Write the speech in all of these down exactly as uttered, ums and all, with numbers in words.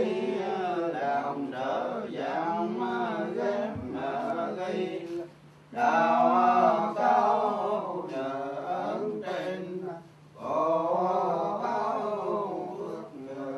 làm trở giảm ghém gây đạo cao nhờ ơn trên khổ báo ước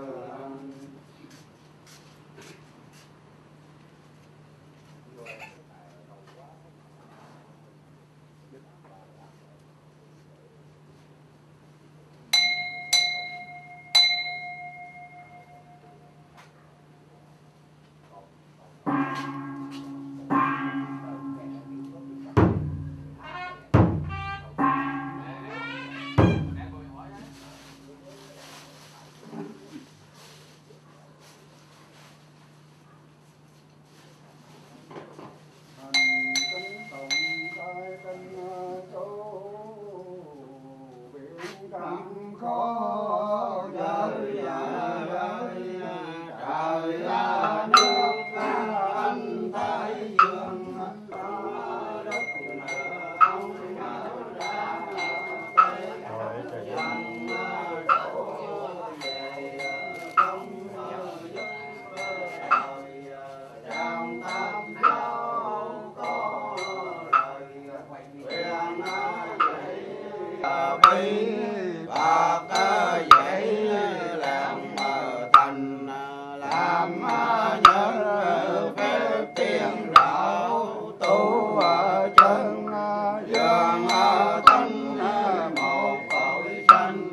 khó trời ơi trời nước anh thái dương đất ông ra tây dân đổ về công giúp đời trong tam giáo có lời quyền dạy bạc dễ làm thành làm nhớ phép tiên đạo tu chân dường thanh một cõi xanh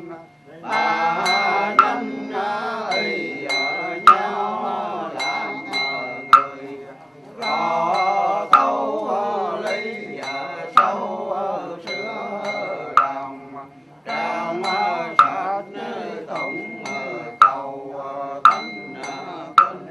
ba nhanh y nhau làm người rõ thấu lý sâu sửa lòng trong sát tụng cầu thánh kinh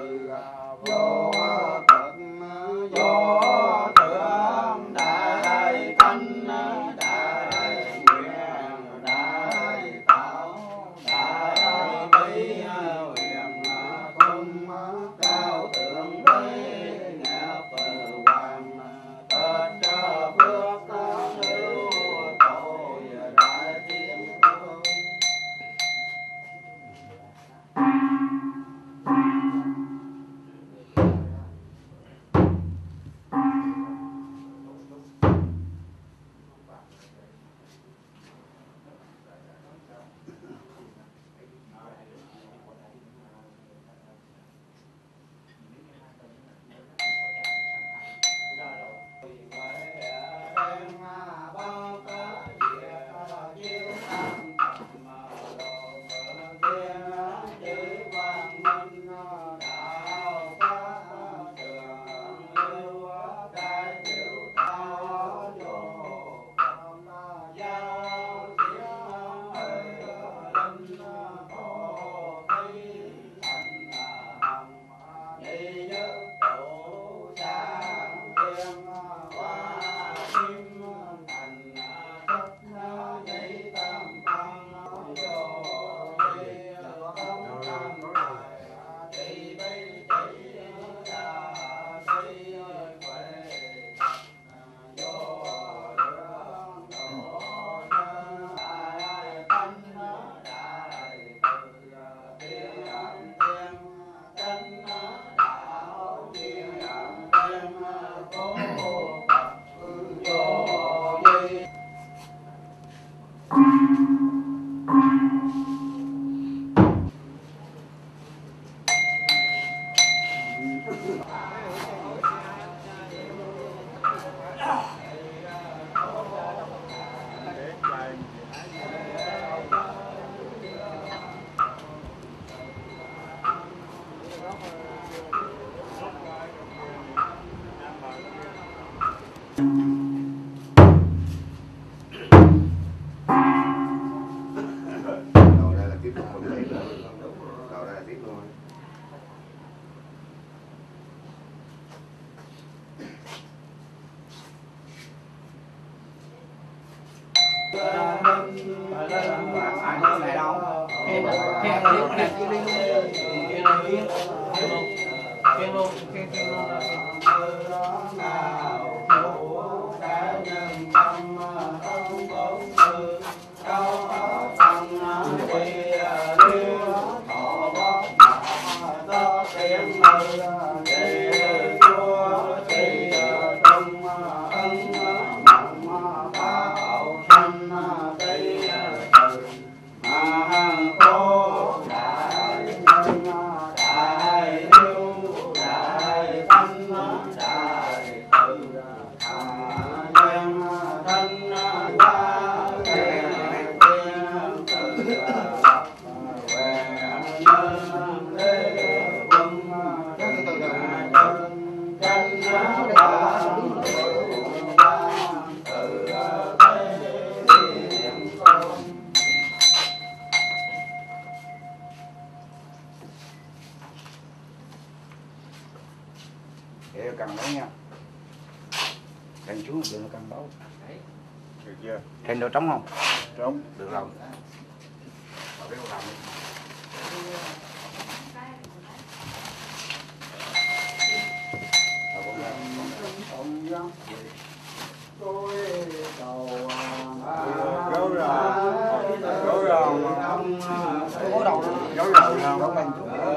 vô thượng đại Đầu đây là tiếp tục không thể nữa. Đầu đây là tiếp luôn. Ai nói này đâu? Khen khen là lúc này kia đi luôn. Khen là khen. Khen luôn, khen khen luôn. Để cần đấy nha. Cần xuống được cần đấu. Được chưa? Thêm đồ trống không? Trống. Được rồi. Bảo biết làm đi. Gấu rồi. Gấu rồi. Gấu đầu. Gấu đầu không?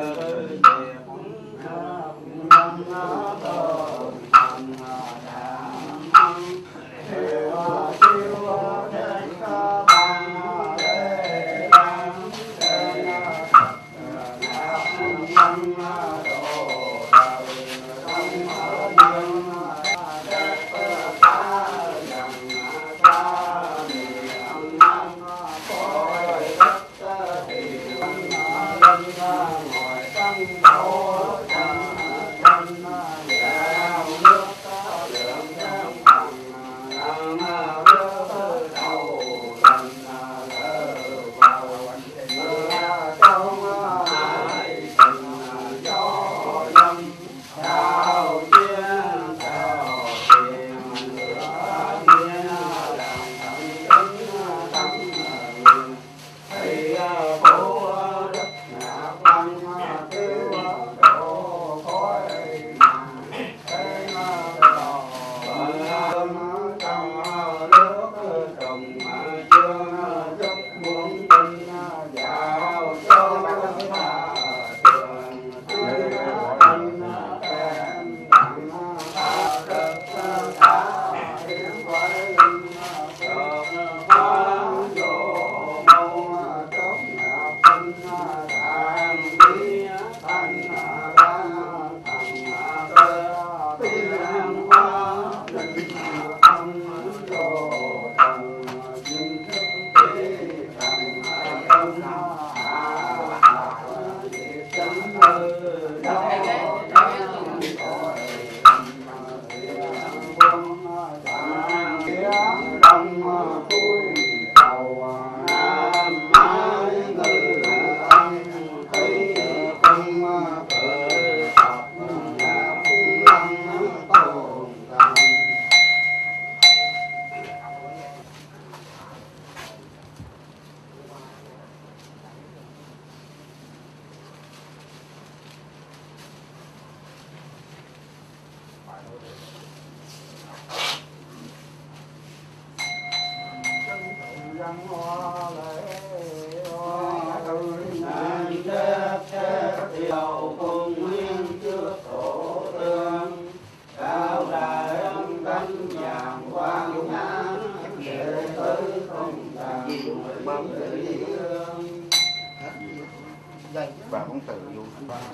Và cũng từ vô.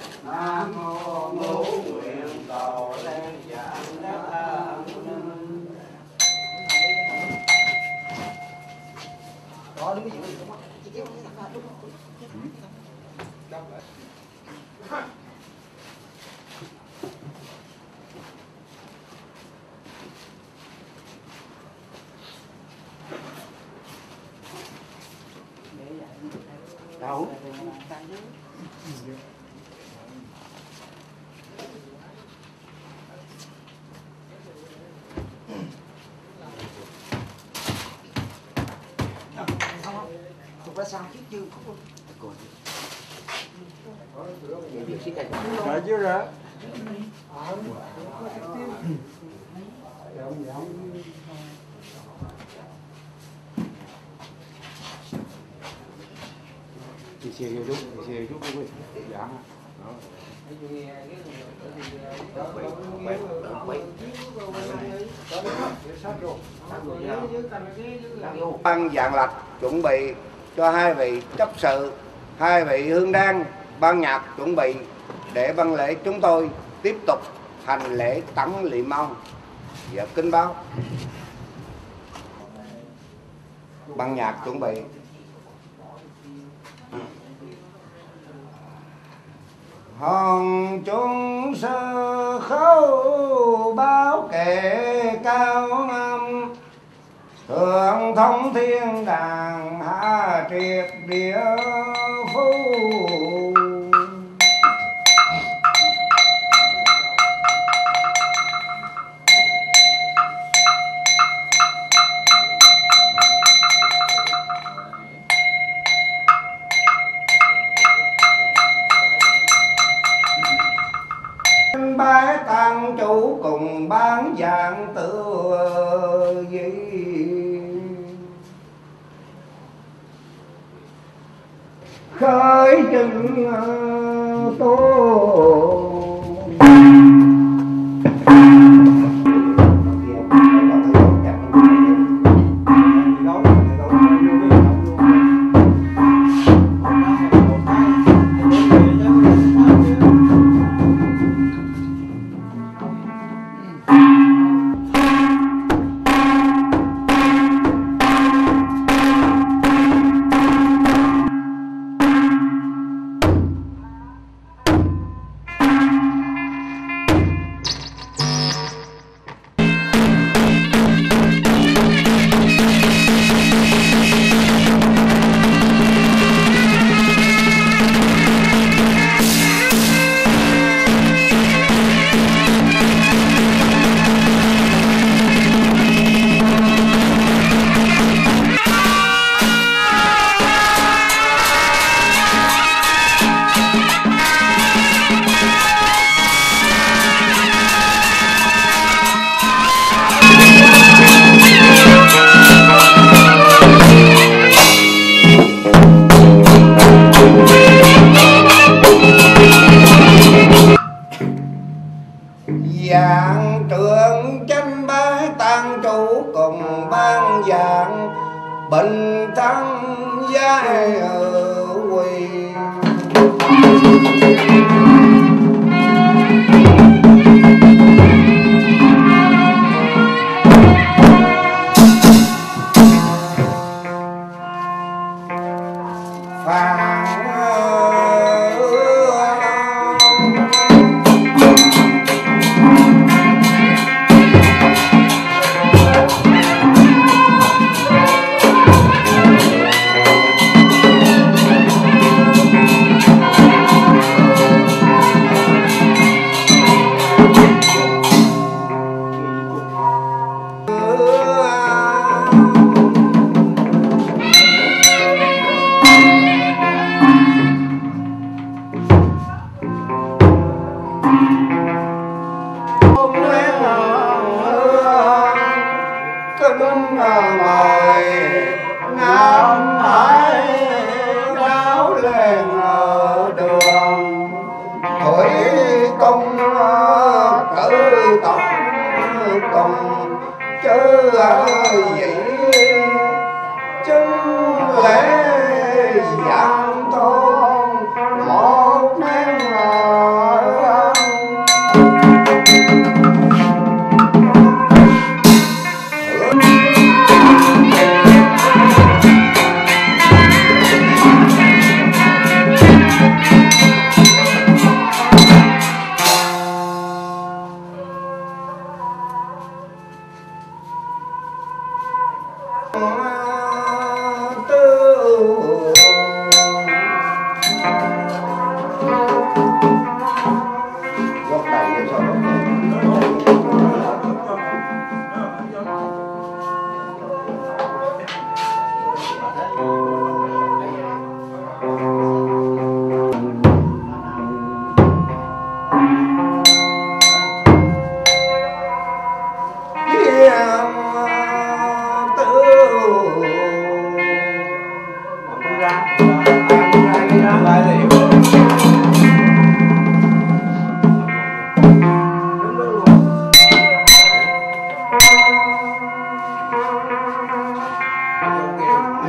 Nam mô ngũ nguyện cầu lên dạng đất. Đó đúng cái gì đúng không? Chị kéo cái thật đúng không? Đâu vậy? Đâu? Không có sao chứ chưa không có. Rồi chưa rồi. Đi xe vô chút, đi xe vô chút quý vị. Dạ. Ban Vạn Lạch chuẩn bị cho hai vị chấp sự, hai vị hương đan, ban nhạc chuẩn bị để ban lễ chúng tôi tiếp tục hành lễ tẩn liệm ông và kính báo. Ban nhạc chuẩn bị. Hòn chúng sơ khấu báo kệ cao âm, thượng thông thiên đàng hạ triệt địa phú. Bái tăng chủ cùng bán dạng tự gì khởi chừng tô. Dạng trưởng chánh bái tăng chủ cùng ban dạng bình thắng giai quỳ.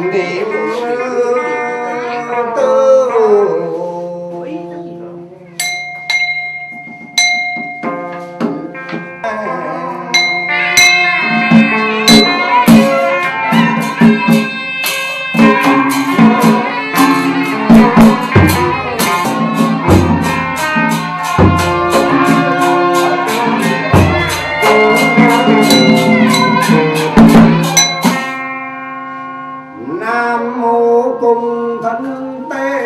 niệm tư Nam mô cung thánh tế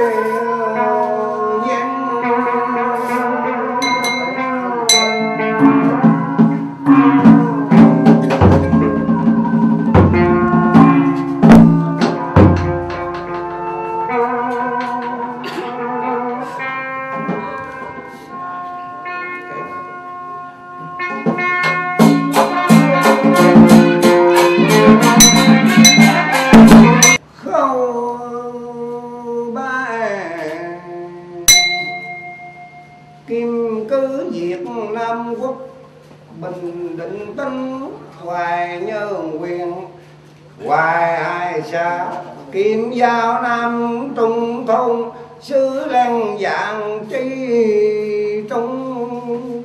nhân Kim cứ Việt Nam quốc bình định tinh hoài nhơn quyền hoài ai xa kim giao Nam trung thôn xứ lăng dạng chi trung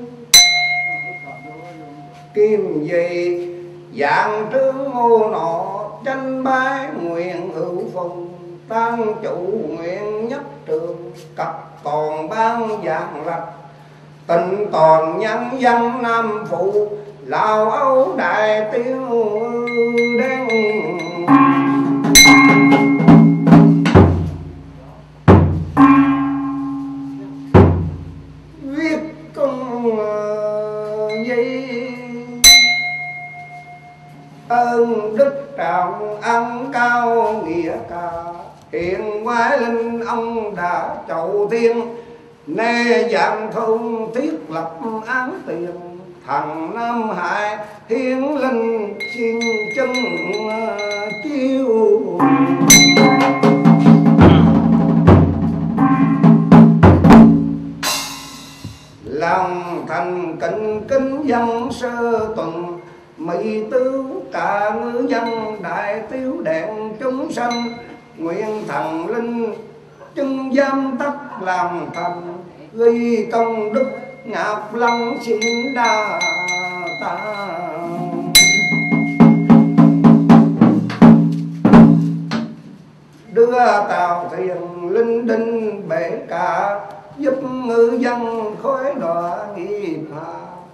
kim gì dạng trướng ngô nọ tranh bái nguyện hữu phùng tăng chủ nguyện nhất trường cập toàn ban dạng lập tình toàn nhân dân Nam phụ Lào Âu Đại Tiêu đen viết công giấy ơn đức trọng ăn cao nghĩa ca hiện quái linh ông đã chậu thiên nê dạng thôn thiết lập án tiền thằng Nam Hải hiến linh xin chân chiêu lòng thành kính kính dân sơ tuần mỹ tứ cả ngư dân đại tiêu đèn chúng sanh nguyện thần linh chân giam tắc làm thành ghi công đức ngọc long xin đa ta đưa tàu thuyền linh đinh bể cả giúp ngư dân khói đọa nghiệp hạ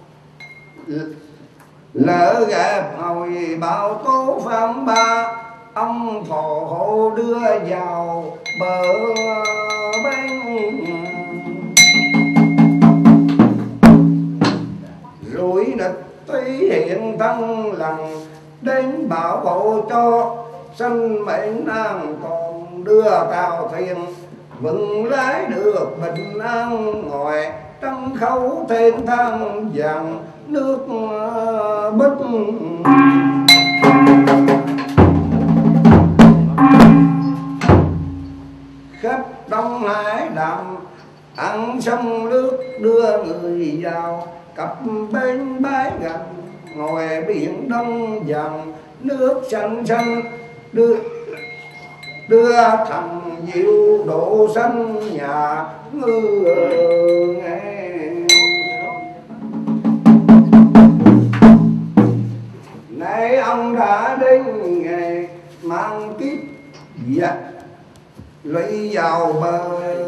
lỡ gặp hồi bão tố phạm ba ông phò hộ đưa vào bờ bên rủi nịch tuy hiện thân lần đến bảo hộ cho sinh mệnh an còn đưa tàu thuyền vững lái được bình an ngồi trong khấu thiên thang vàng nước bích khắp Đông Hải đàm ăn sông nước đưa người vào cặp bên bãi gần ngồi biển Đông dòng nước xanh xanh đưa đưa thằng diệu độ xanh nhà ngư nghe nay ông đã đến ngày mang kiếp giặc lấy vào bờ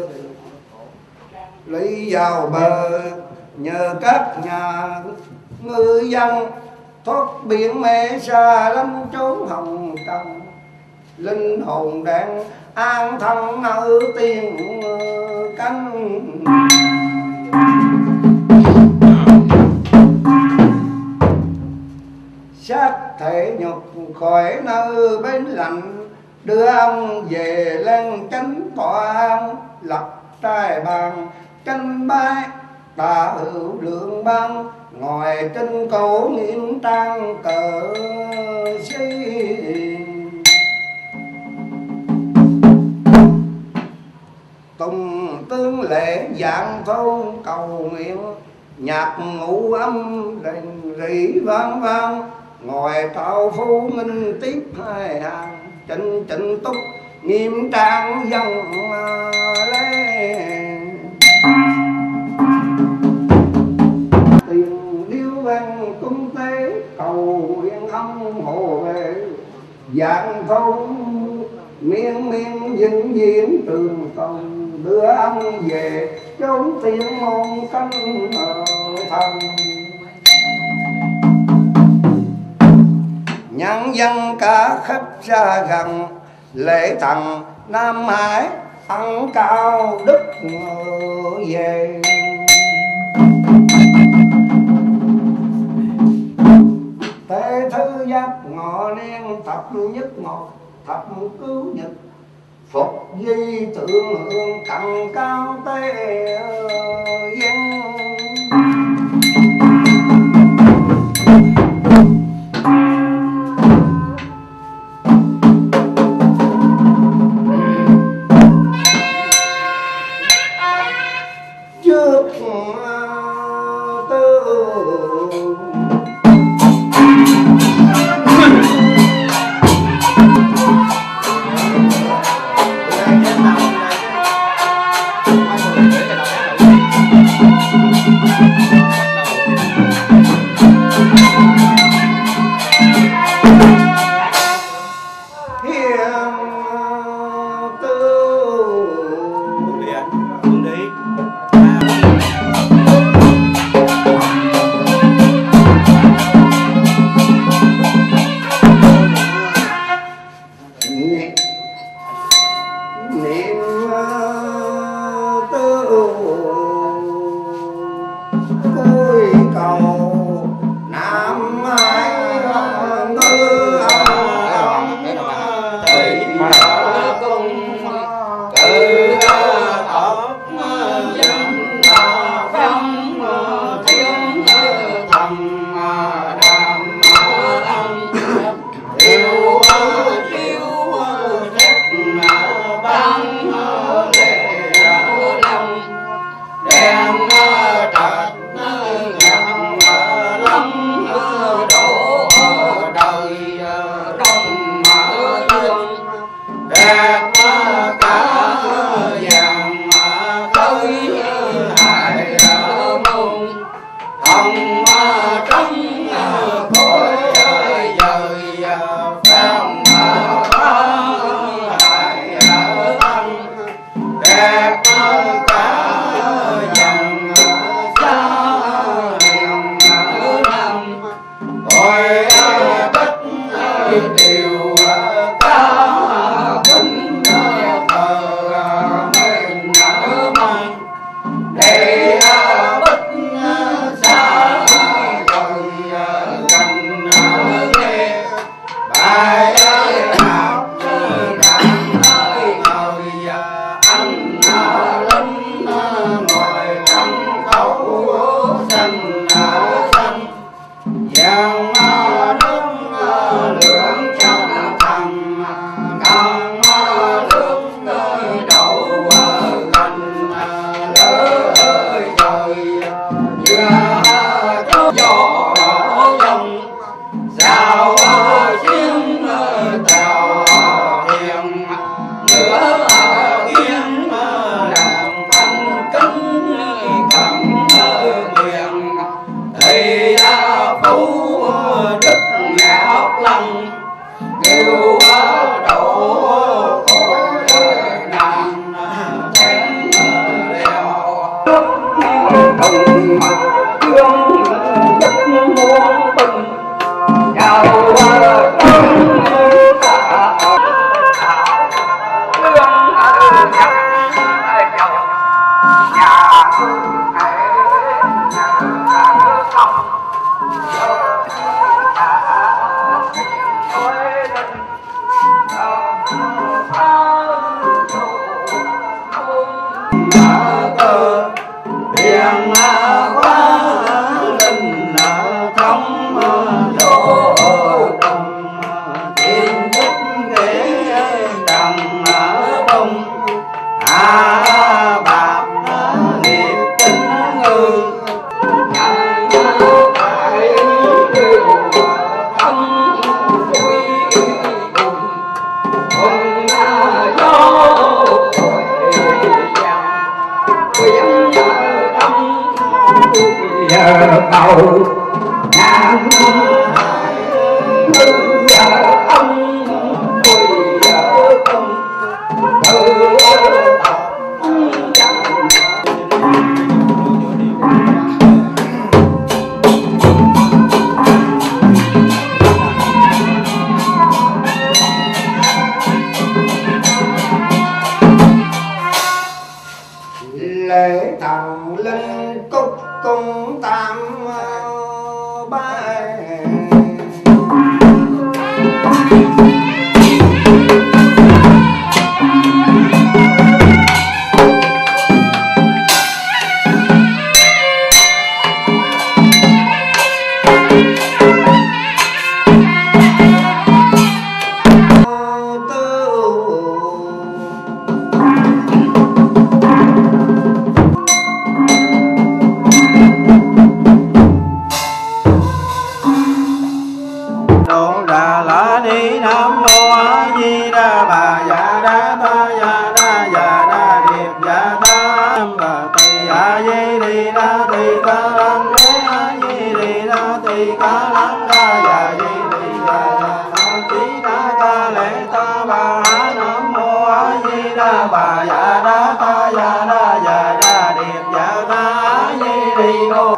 lấy vào bờ nhờ các nhà ngư dân thoát biển mê xa lắm trốn hồng trần linh hồn đang an thân nơi tiên cánh xác thể nhục khỏi nơi bến lạnh đưa ông về lên chánh tọa an lập trai bàn canh bái tà hữu lượng băng ngồi trên cổ nghiêm trang cờ si tùng tương lễ dạng thôn cầu nguyện nhạc ngũ âm rình rỉ vang vang ngồi trao phu minh tiếp hai hàng trịnh trịnh túc nghiêm trang dân lễ tiền điêu văn cung tế cầu yên âm hộ về dạng thôn miên miên vĩnh viễn trường tồn đưa ông về chốn tiên môn sanh ở thần nhân dân cả khắp ra gần lễ tặng Nam Hải ăn cao đức về Tế thứ giáp ngọ niên thập nhất một thập cứu nhật phục di tượng hương cặn cao tế dân trước tư đầu ngàn hải từ giờ ông quỳ ở công từ lễ thần linh cúc cung tam bái. Bà dạ đa ta dạ đa dạ đa điệp dạ đa di đi đô.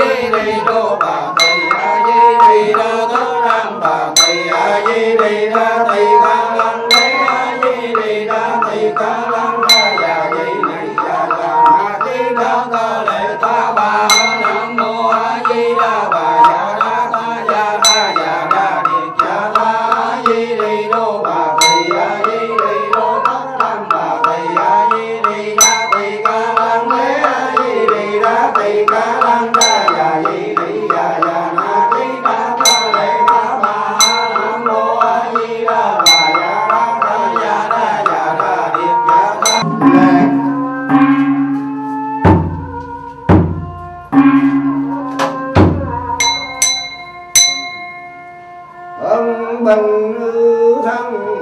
di đi đô bà thầy a di đi đô tứ đăng bà thầy a di đi đa thầy ca lăng đế a di đi đa thầy ca lăng đa già di này già già ma di đa ca lệ ta bà nam mô a di đà bà già đa ta già đa già đa điệt già ta a di đi đô bà thầy a di đi đô tứ đăng bà thầy a di đi đa thầy ca lăng đế a di đi đa thầy ca lăng đa già di đi già già ma di đa ca lệ ta bà nam mô a di đà bà già đa ta già đa già đa điệt già ta ân bằng thân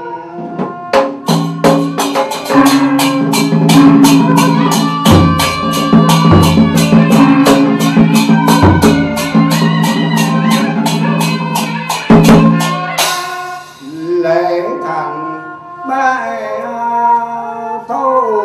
lễ thành bái thôi.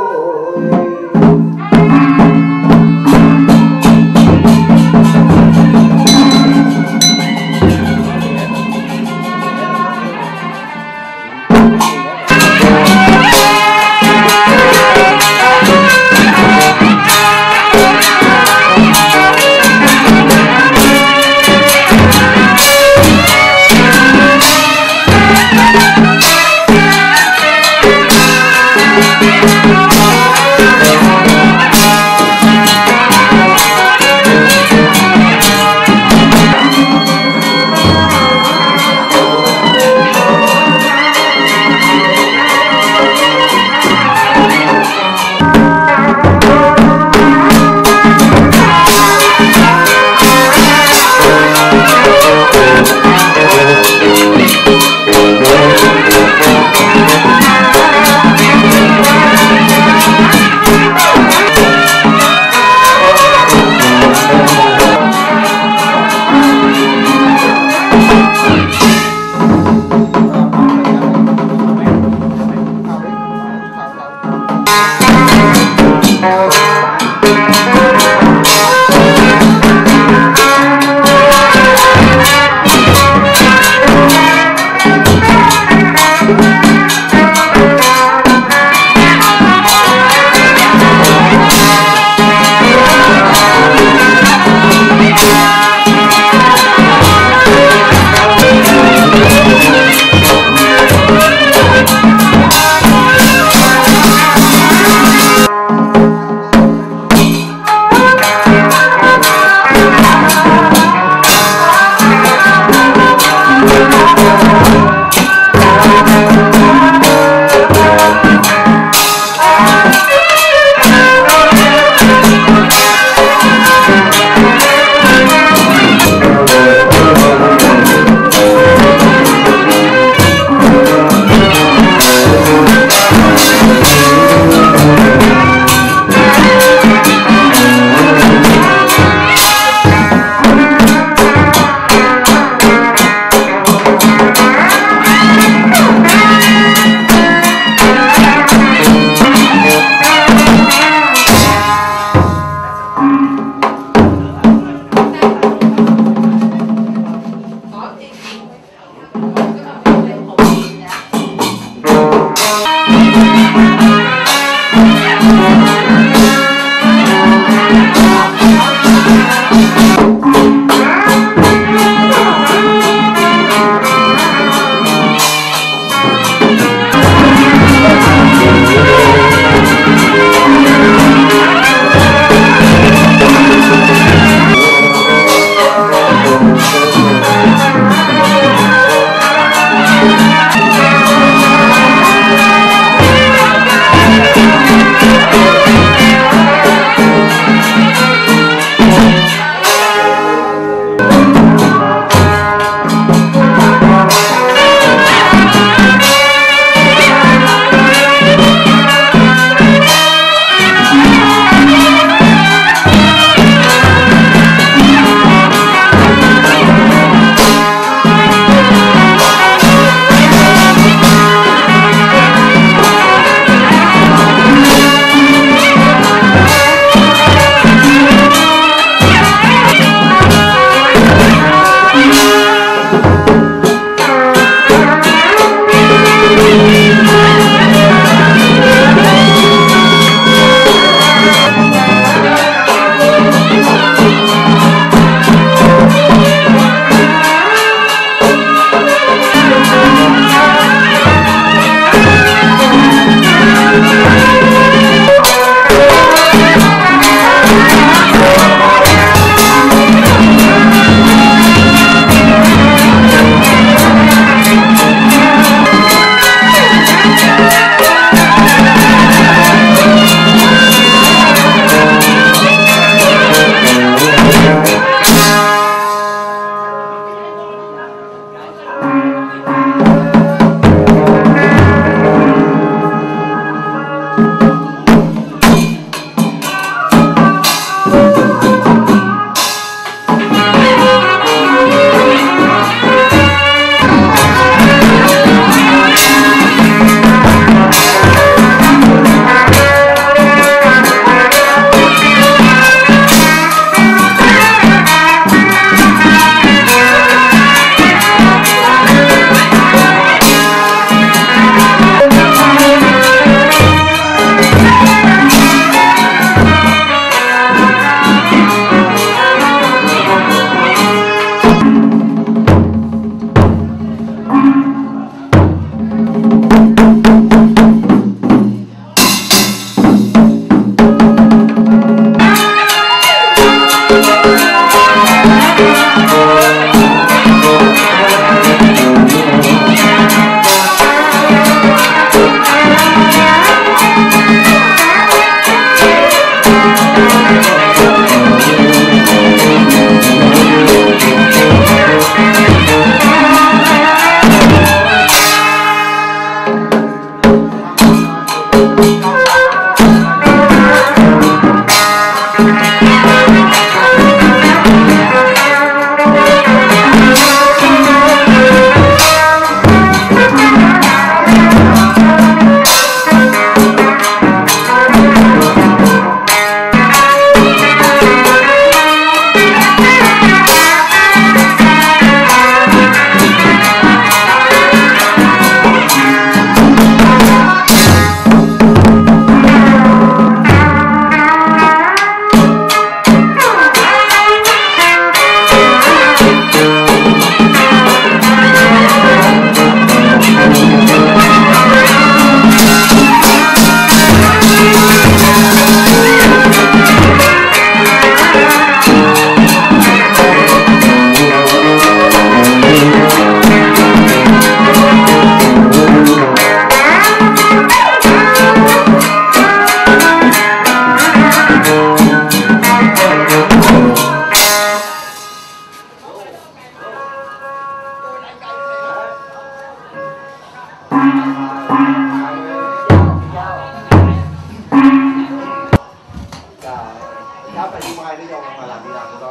tụi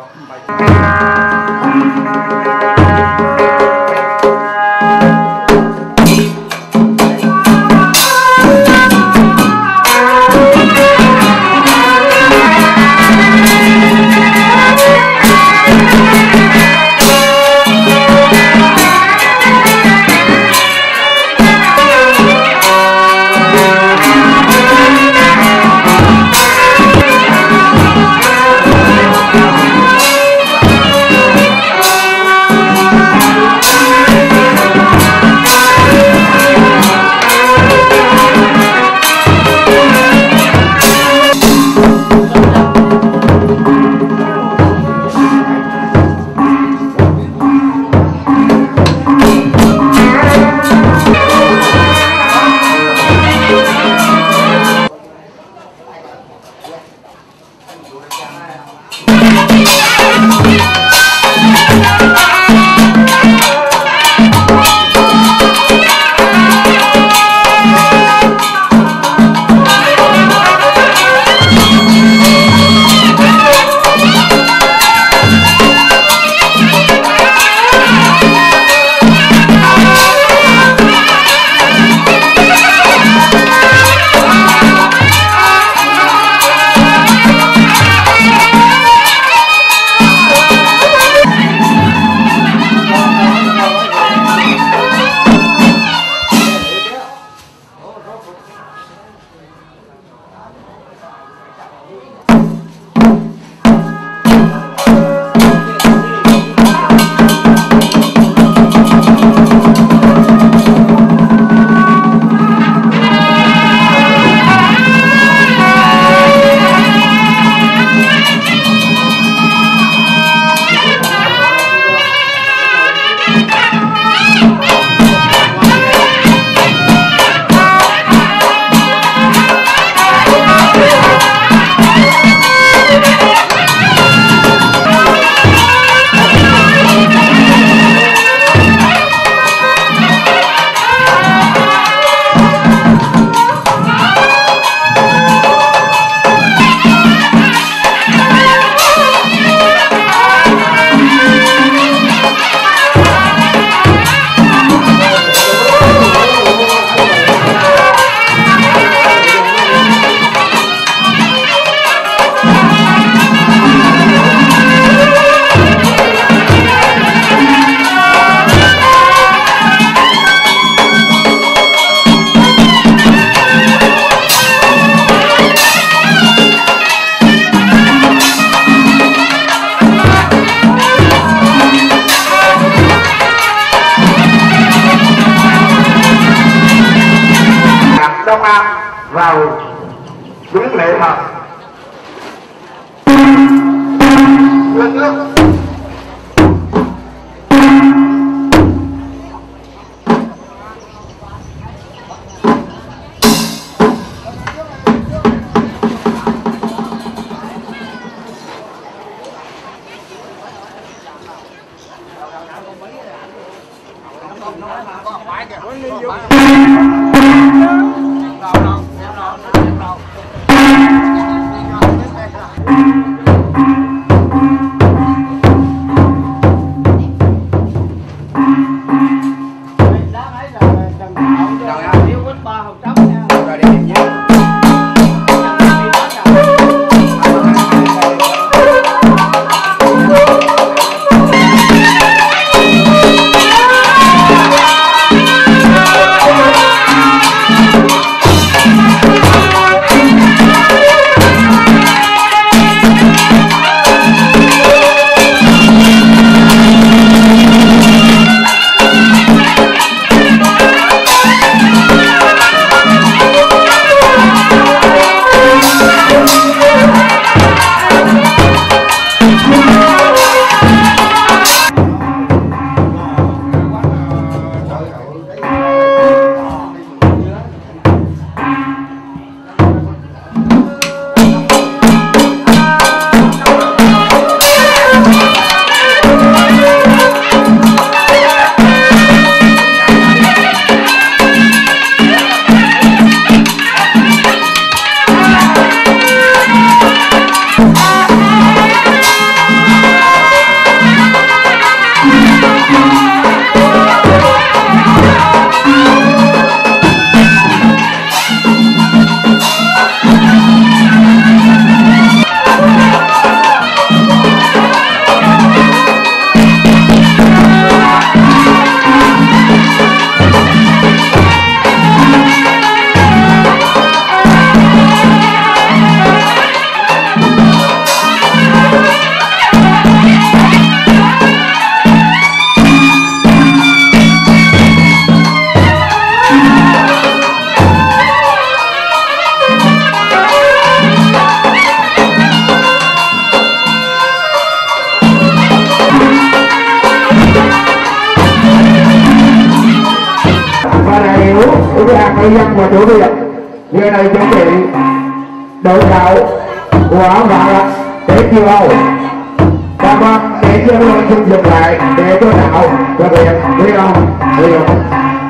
con. Đông An vào viếng lễ mật lên nước. Hãy subscribe cho kênh Ghiền Mì Gõ để không bỏ lỡ dân và chủ viện giờ này chuẩn bị đội đạo của vợ để chiêu Âu và vâng để cho luôn chung dừng lại để cho đạo và viện đi không đi không.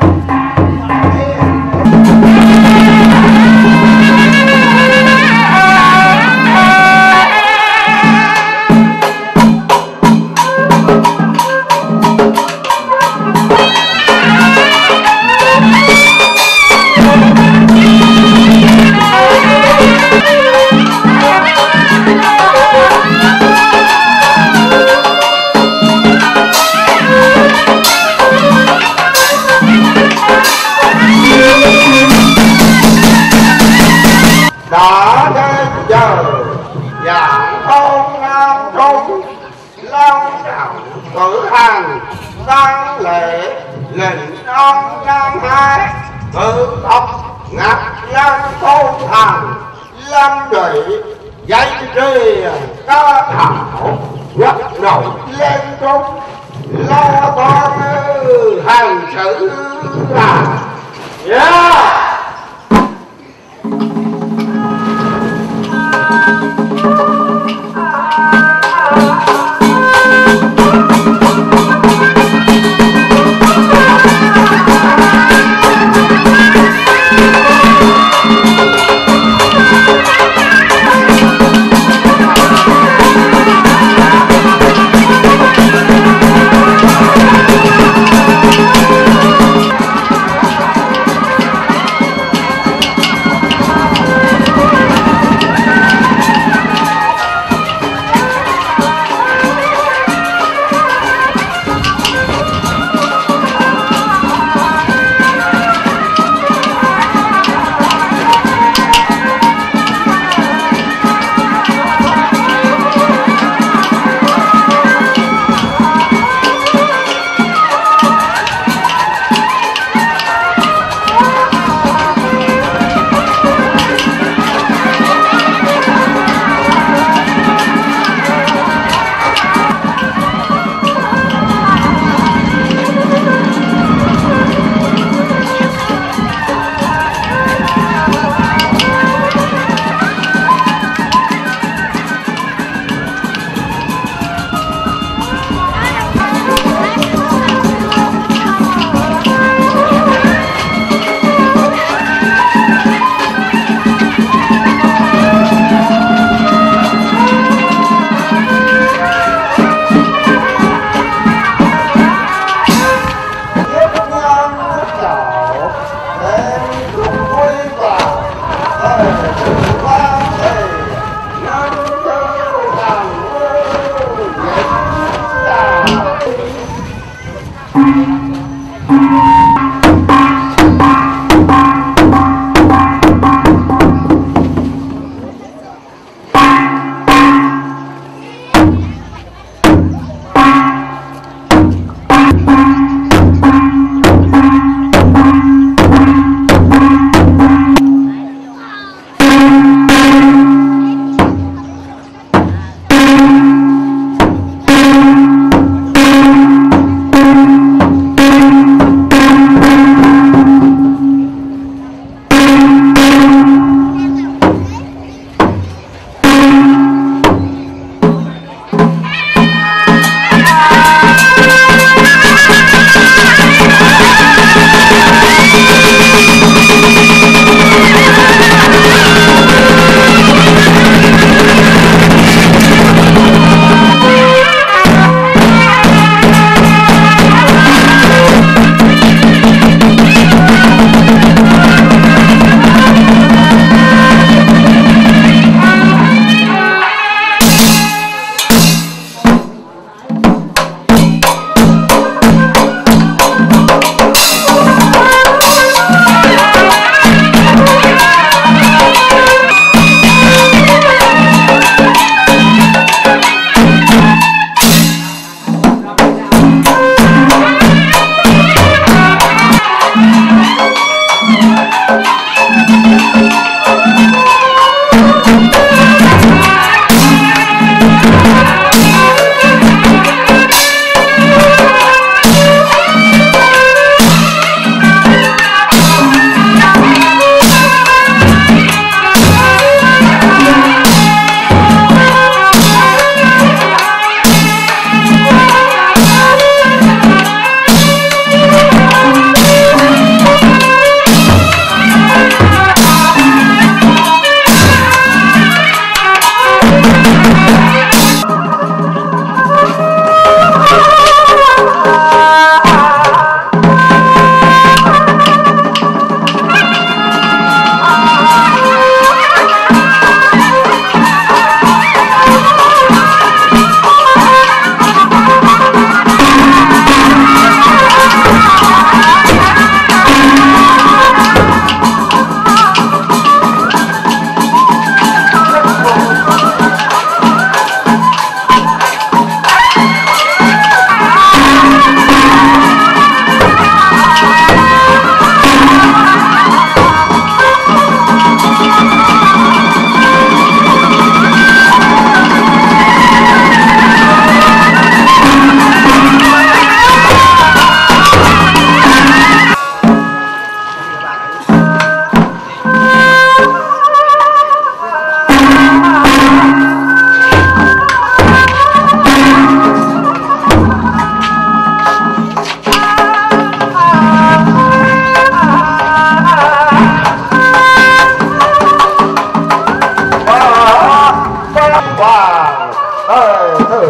đã đến giờ dạng thôn nam trung long trọng cử hành tăng lễ lệnh ông năm hai tự tộc ngặt lâm thôn thành lâm đủy dây trì ca thảo nhất nổi lên trung lo toan hành xử là yeah.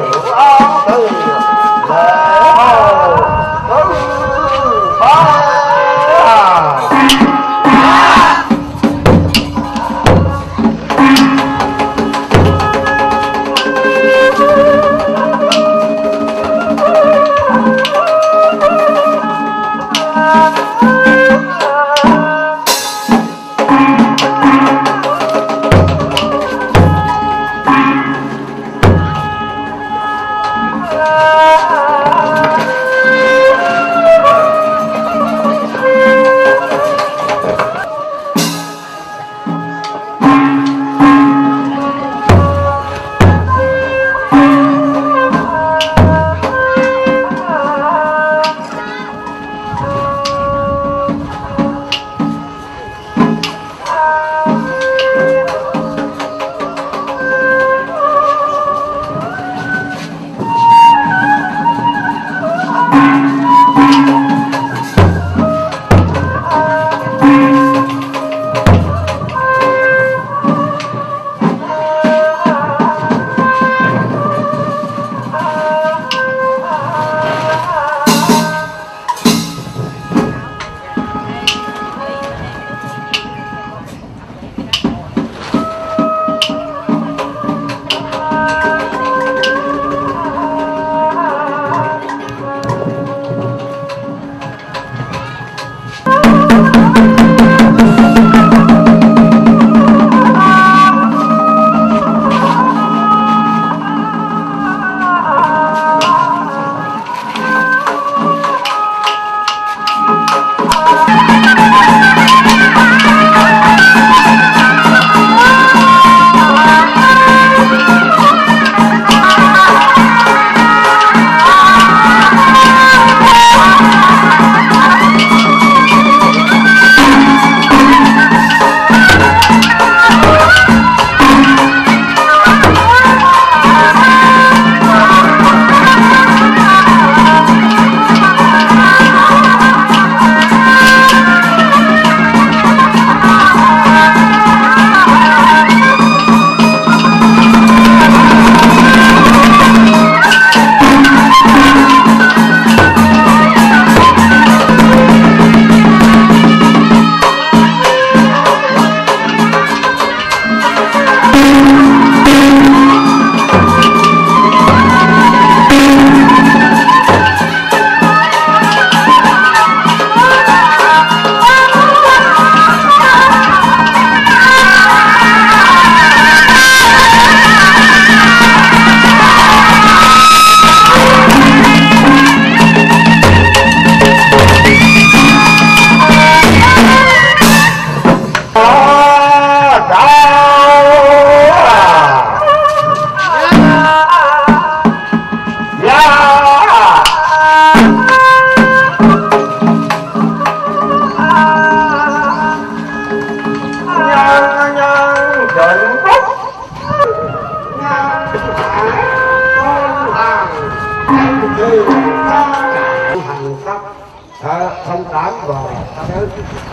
thông cảm và tha thứ.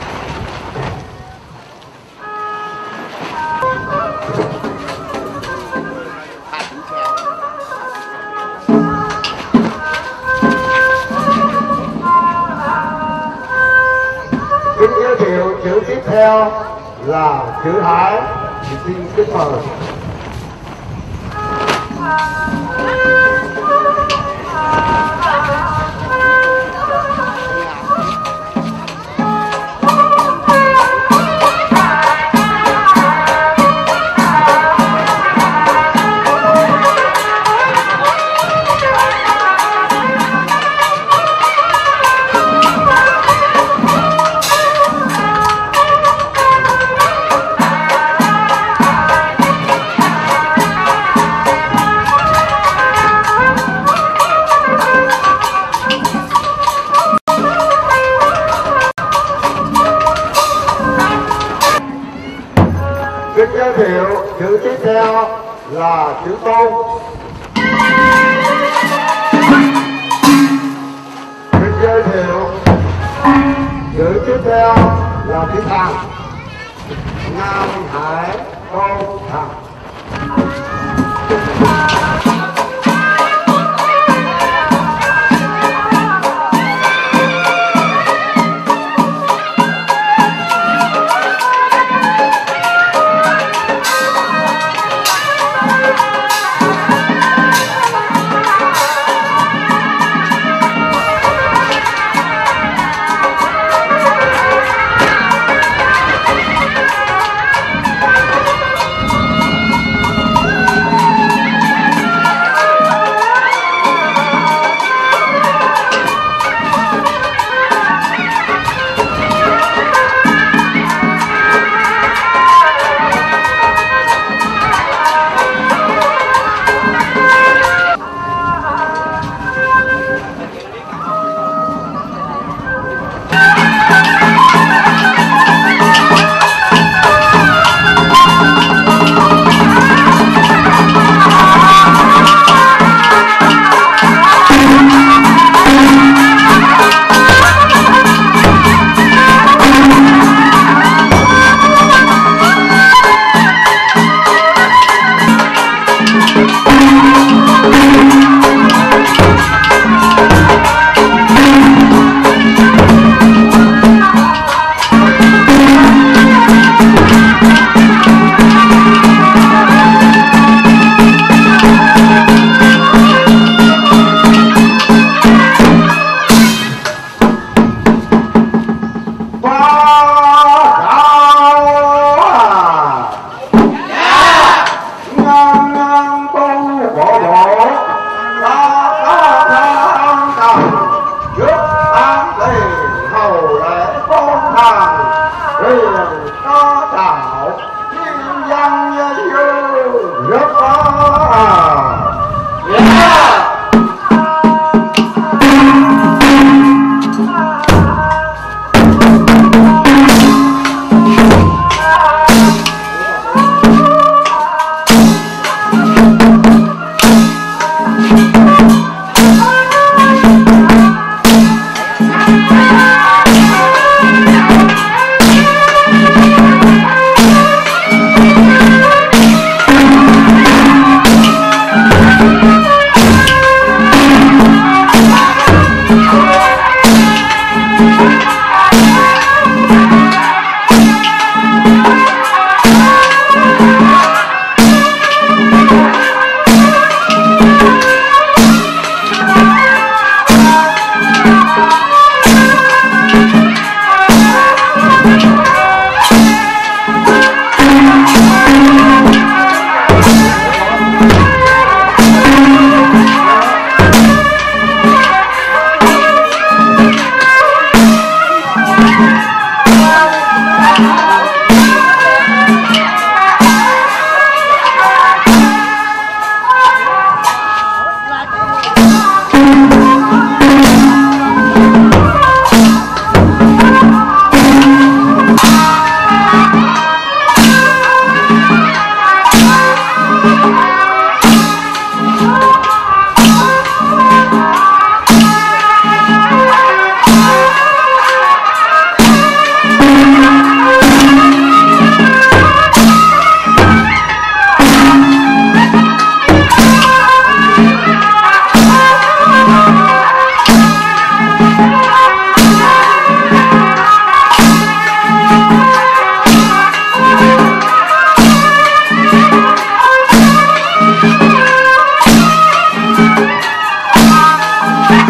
Kính giới thiệu chữ tiếp theo là chữ Hải, thì xin kính mời. Kính giới thiệu chữ tiếp theo là chữ Tôn. Kính giới thiệu chữ tiếp theo là chữ Thằng. Nam Hải Tôn Thằng.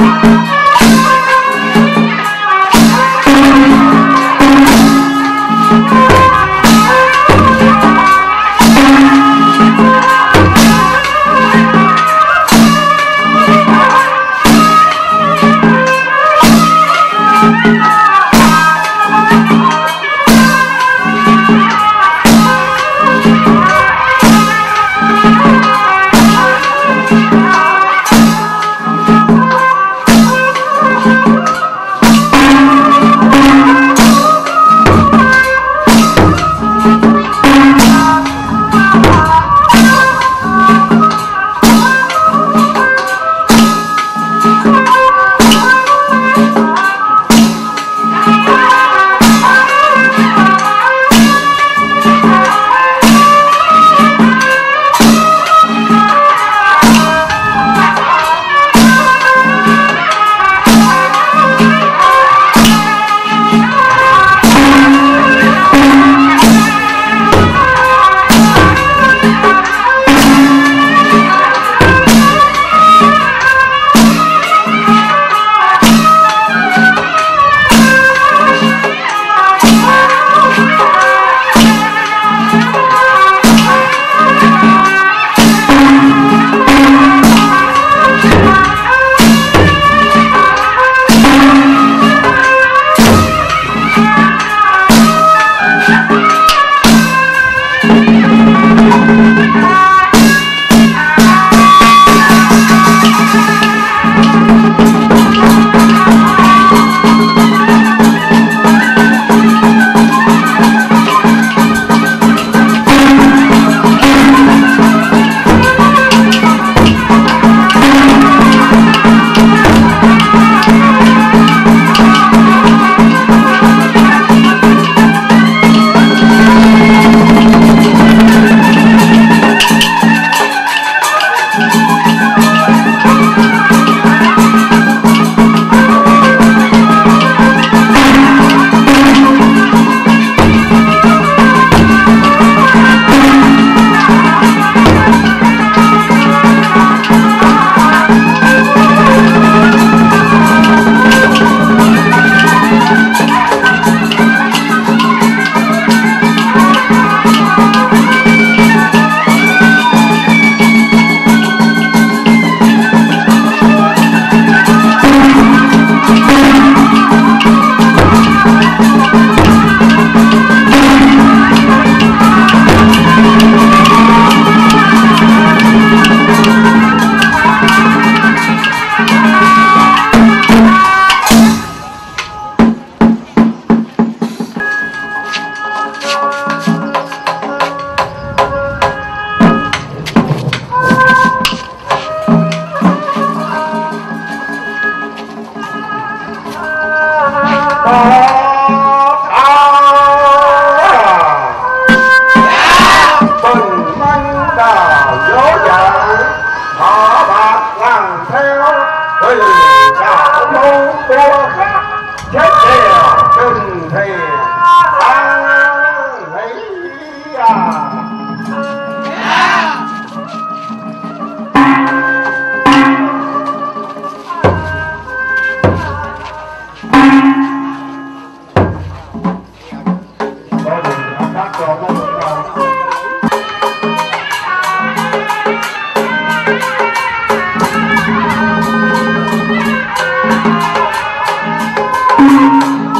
Thank you.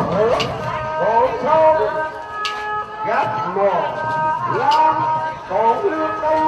Bộ sâu gắt mò lam còn nước tây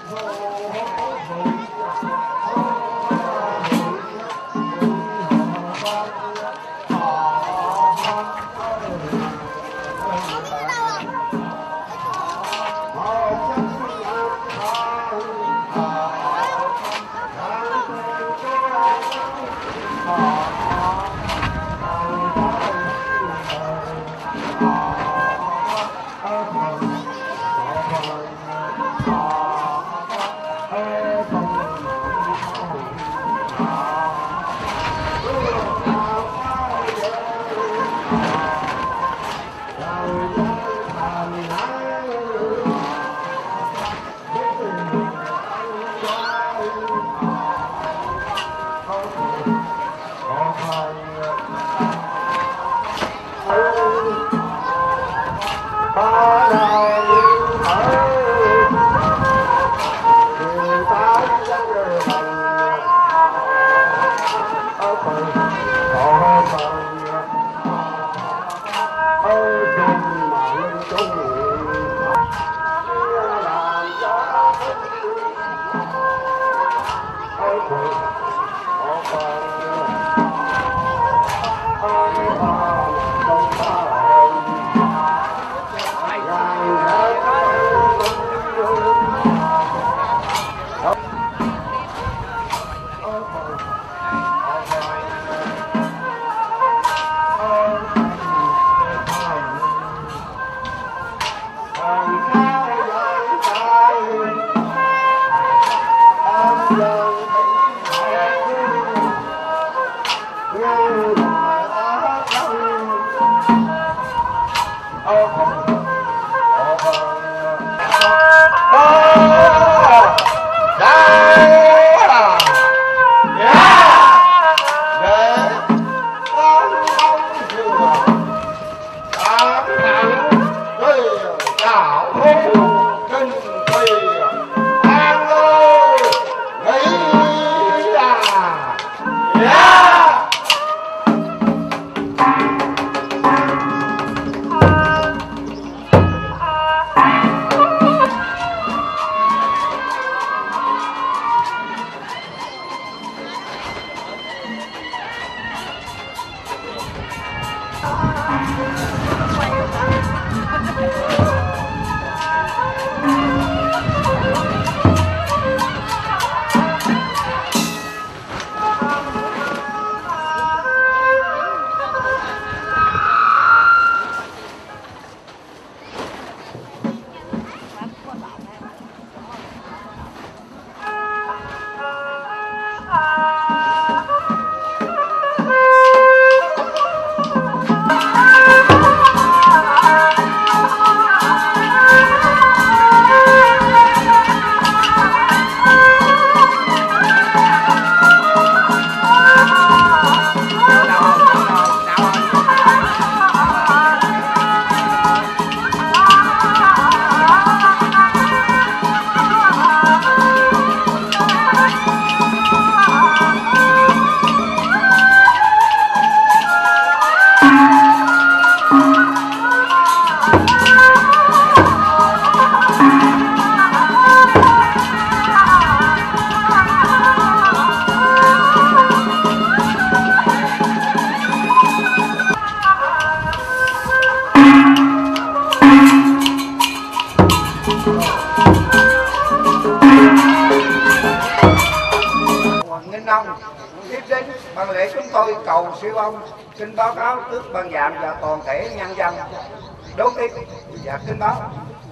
Bằng lễ chúng tôi cầu siêu ông xin báo cáo trước ban giám và toàn thể nhân dân đón tiếp và kính báo.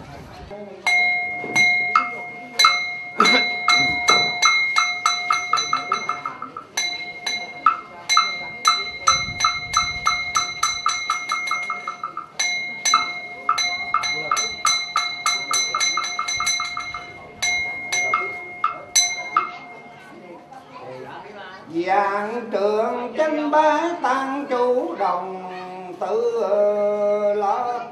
Dạng trường chân bá tăng chủ đồng tự lập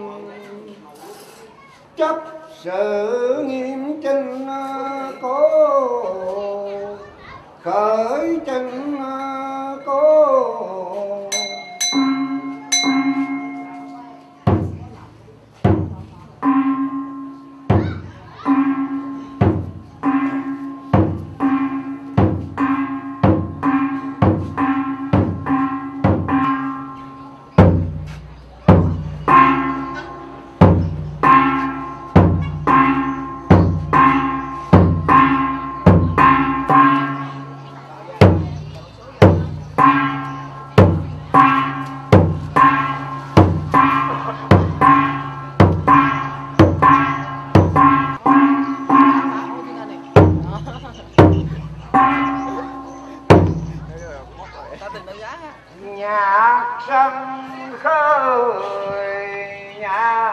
chấp sự nghiêm chinh cố khởi chinh cố sân khơi nhà.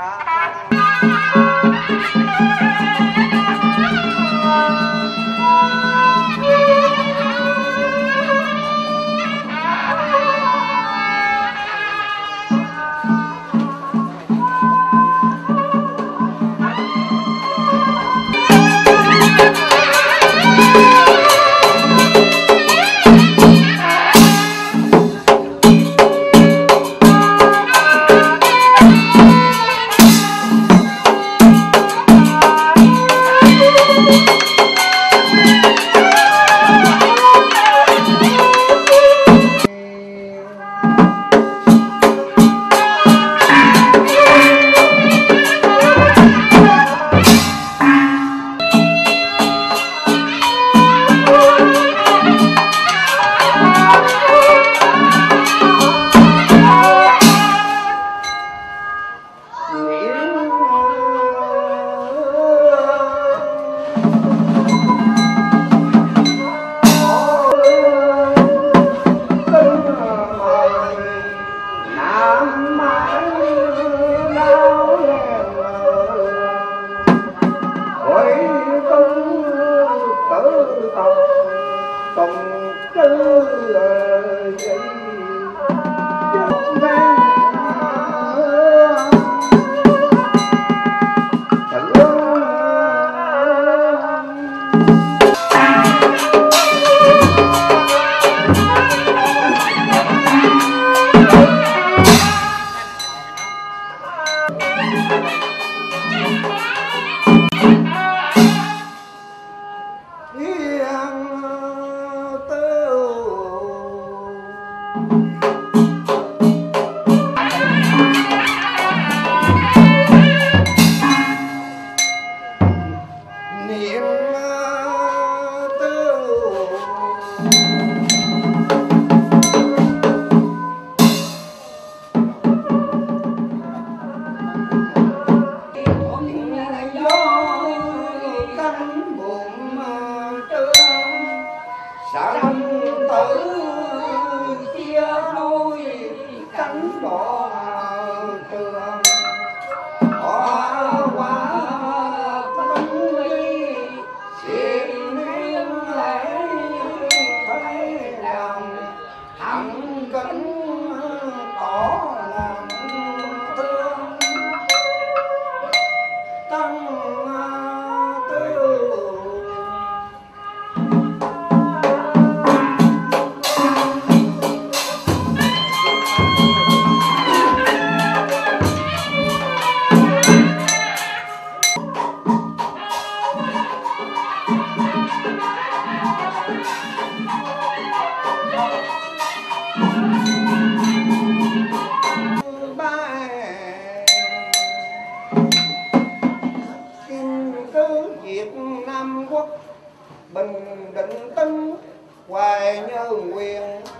Bình Định Tấn Hoài Như Quyền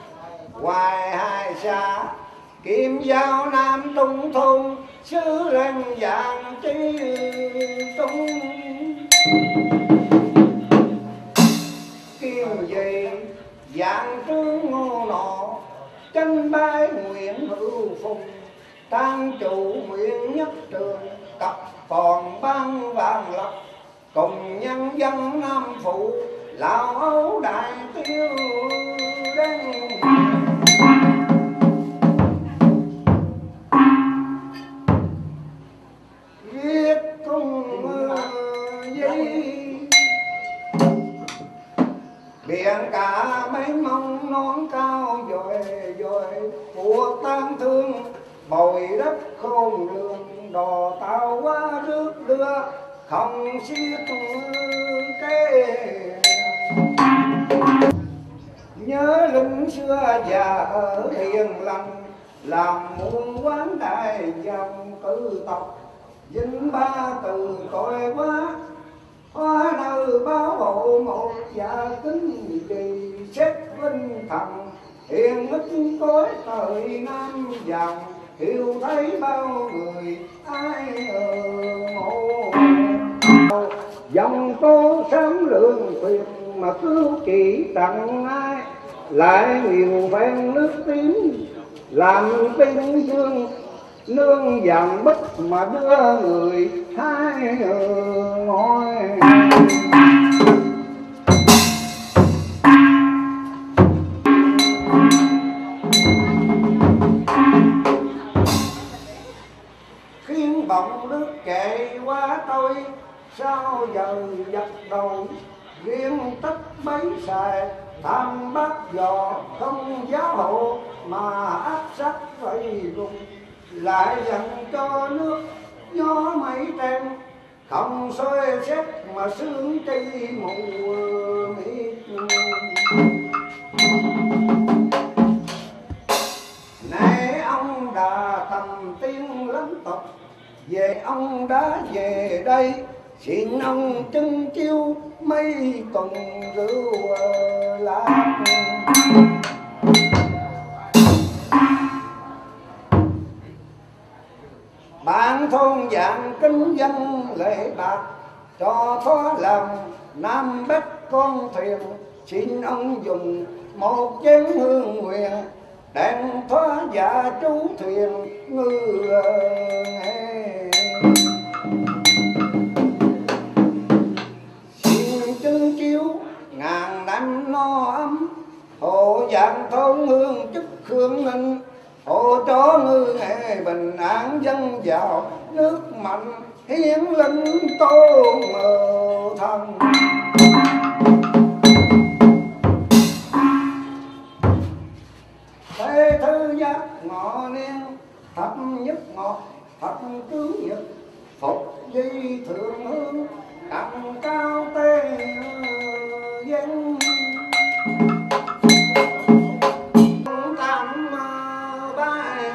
Hoài Hai Xã Kim Giao Nam Trung Thôn Sứ Lân Dạng Trí Trung Kim Dị Dạng Trướng Ngô Nọ Chân Bái Nguyễn Hữu Phùng Tăng Chủ Nguyễn Nhất Trường Cập Còn Ban Vạn Lập cùng nhân dân Nam Phụ Lão Âu Đại Tiêu Đen viết cung giấy biển cả mấy mông nón cao dồi dồi cuộc tan thương bồi đất khôn đường đò tàu qua rước đưa không xiết cái nhớ lính xưa già ở hiền lành làm muôn quán đại dòng cử tộc dính ba từ tội quá hóa nơi báo hộ một gia kính gì xét vinh thần hiền ích cối thời Nam dòng hiểu thấy bao người ai ngộ dòng tô sớm lượng thuyền mà cứu chỉ tặng ai lại nhiều phen nước tím làm tiếng dương nương vàng bích mà đưa người hai ngôi. Khiến bọng nước kệ qua tôi sao giờ giật đầu, riêng tất bấy xài tham bát dò không giáo hộ mà áp sát phải vùng, lại dần cho nước gió mây treo không soi xét mà sương tri mù mịt. Nay ông đã tầm tiên lắm tộc về, ông đã về đây xin ông chân chiêu mấy tuần rượu lạc. Bạn thôn dạng kinh dân lễ bạc cho thoa làm nam bắc con thuyền, xin ông dùng một chén hương nguyện đèn thoa dạ trú thuyền ngư nghe. Xin chân chiếu ngàn năm no ấm, hộ dạng thôn hương chức khương ninh, hộ cho ngư nghệ bình an dân giàu nước mạnh hiến linh tôn thần. Thế thư giác ngọ niên thập nhất ngọt thập cứu nhật, phục di thượng hương đặng cao tê dân. Tam bài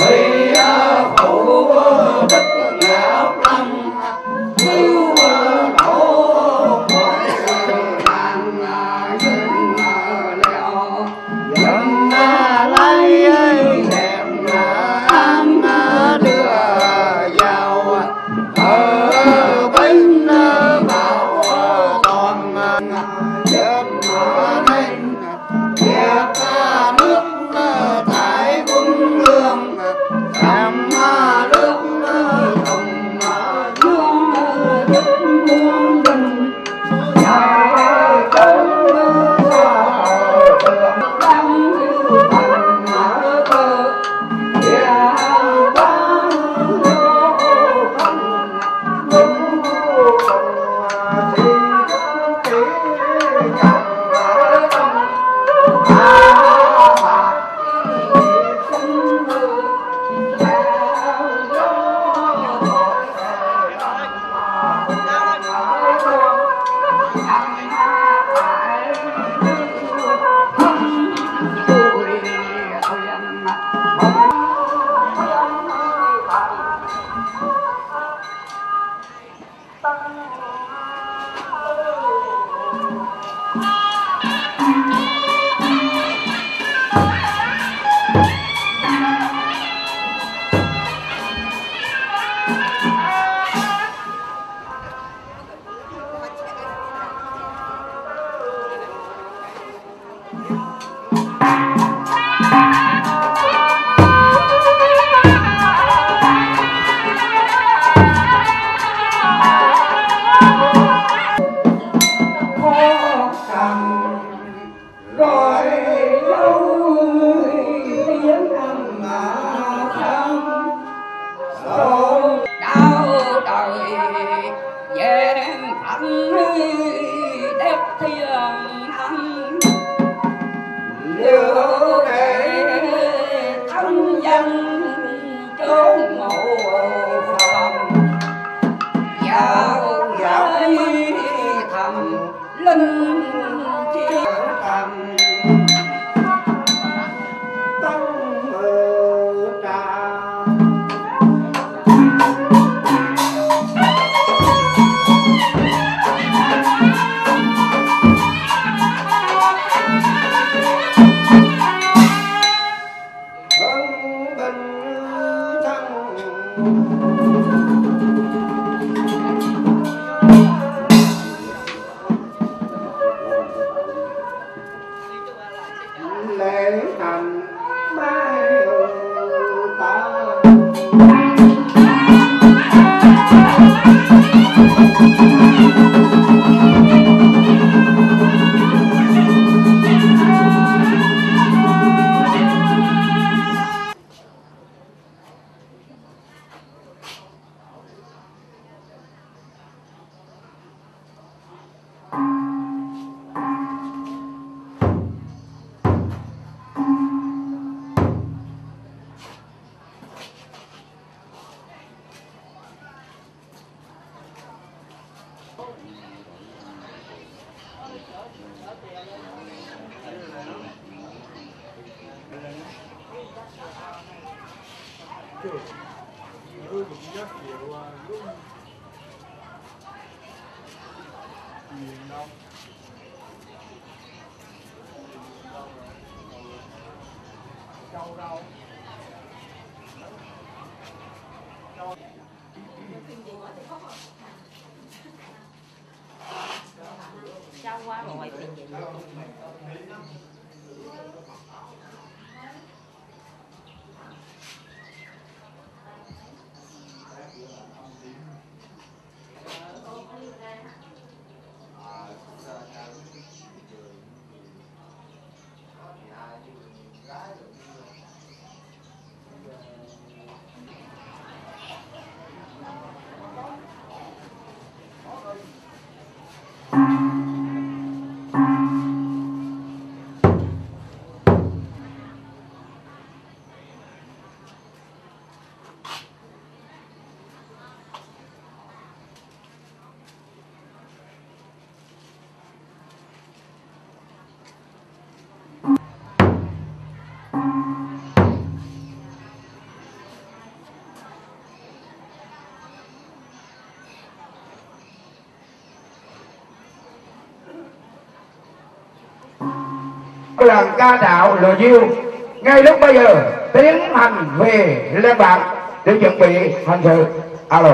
phụ đức ngọc lâm, tâm đẹp thiên thăng liêu để thân dân chốn mộ phòng giáo giáo thầm linh chi thầm tâm ở trà thân bình thân lễ thành mai ta trao quá rồi thì lần ca đạo lừa diêu. Ngay lúc bây giờ tiến hành về lên bạc để chuẩn bị hành sự. Alo.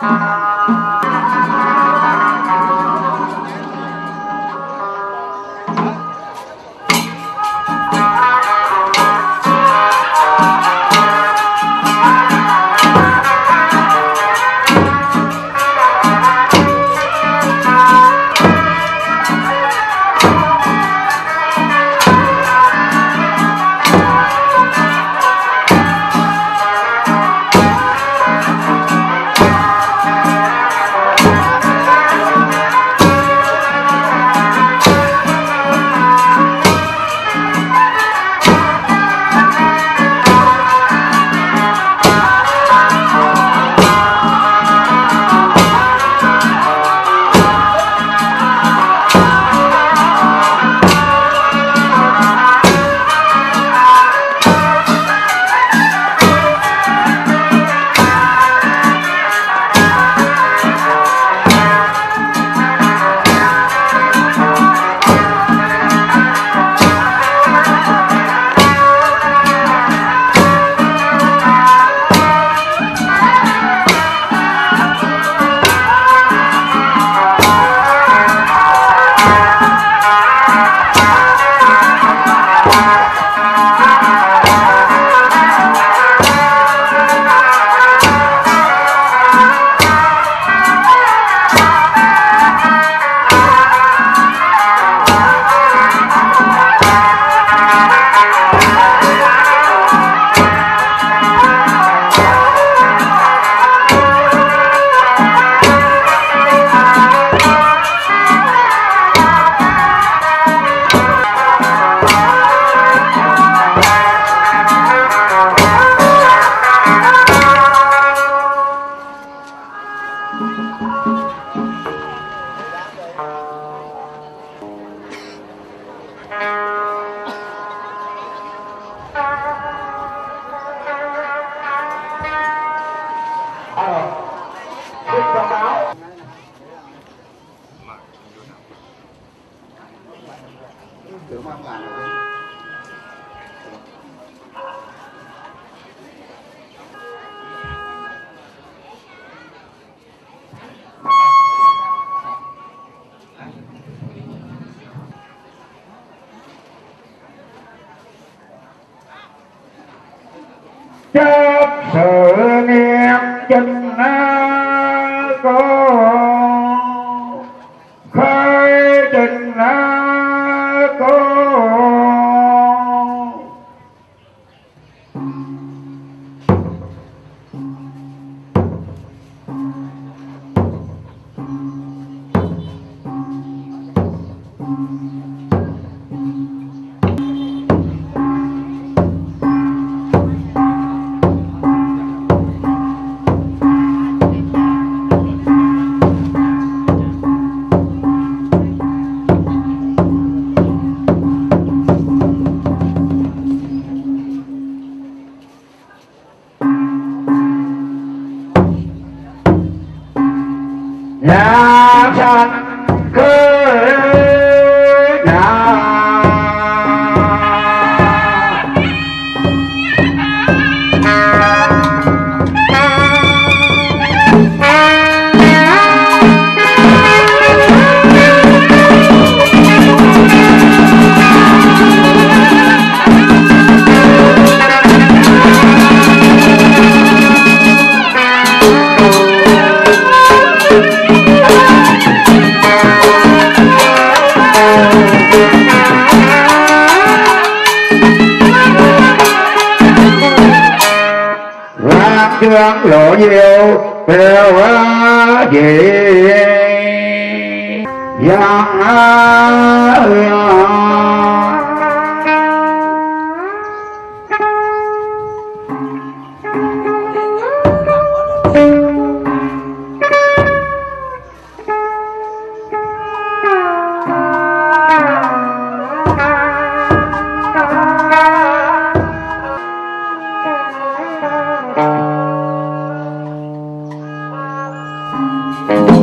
chấp sự niệm chân có khai trình có nhà sanh cưới nhà chương lộ diệu đều gì giang Thank you.